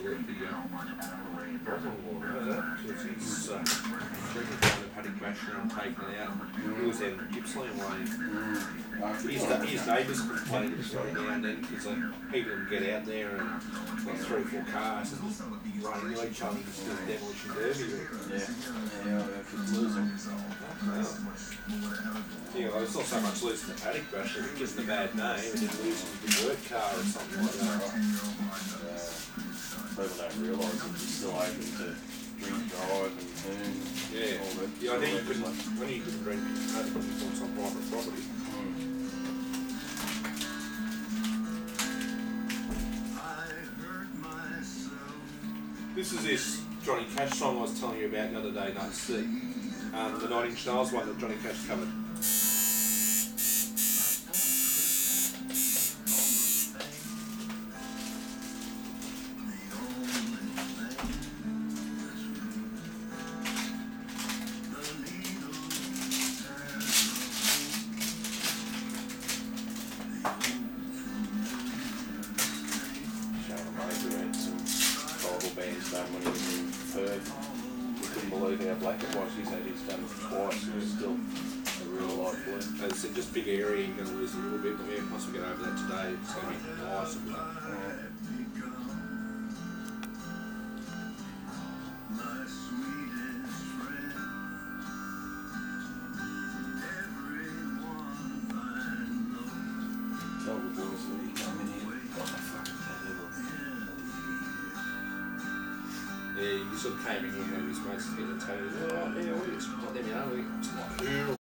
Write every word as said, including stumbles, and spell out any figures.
work the uh, brother-in-law about that, because he's uh, drinking down the paddock basher and taking it out. He was out in Gippsland way. His, his neighbours complained every now and then because uh, people can get out there and like three or four cars and just running into each other and just do a demolition derby. Yeah, yeah, they could lose them. Wow. Yeah, well, it's not so much losing the paddock basher, it gives them a bad name and then losing the work car or something like that. Uh, people don't realise that you're still able to drink, drive and turn. Yeah, all that. yeah, I think you couldn't, when you couldn't drink, you couldn't on some private property. This is this Johnny Cash song I was telling you about the other day, Nutz, the, um, the Nine Inch Nails one that Johnny Cash covered. Bands done when he was in Perth. We couldn't believe how black it was. He said he's done it twice and it's still a real light blue. As I said, just big area, you're going to lose a little bit, but yeah, once we get over that today, it's going to be nice. And yeah. Tell the boys that he came in here, got my fucking tattoo. Yeah, he sort of came in here and his mates to get the tattoos. Oh, yeah, we just got them, you know, we, it's like,